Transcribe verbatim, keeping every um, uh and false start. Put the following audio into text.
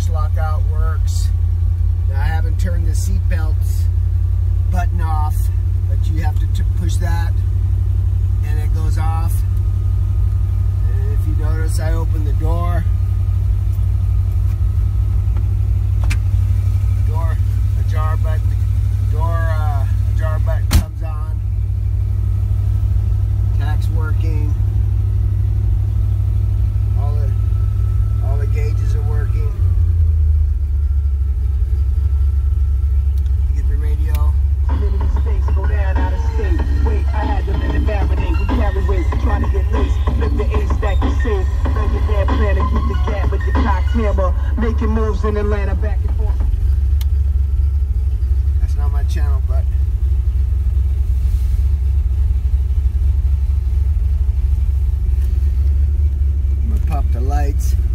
latch lockout works. Now I haven't turned the seat belts button off, but you have to t push that and it goes off. And if you notice, I opened the door. Door ajar button. Door uh, ajar button comes on. Tach's working. All the all the gauges are working. You get the radio. Many mistakes go down out of state. Wait, I had them in the marinade. We carry weights, trying to get laced. Flip the ace stack the safe. Make your bad plan to keep the gap with the cocked hammer. Making moves in Atlanta back and forth. That's not my channel, but I'm gonna pop the lights.